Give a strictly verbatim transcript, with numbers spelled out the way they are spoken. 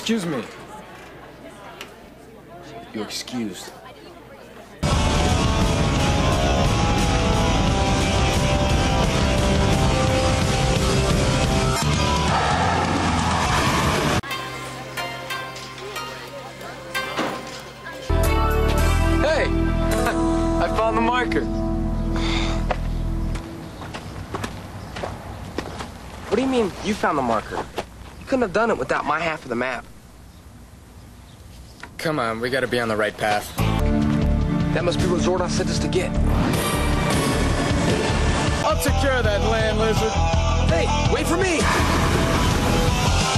Excuse me. You're excused. Hey! I found the marker. What do you mean, you found the marker? You couldn't have done it without my half of the map. Come on, we gotta be on the right path. That must be what Zordon sent us to get. I'll take care of that land lizard. Hey, wait for me!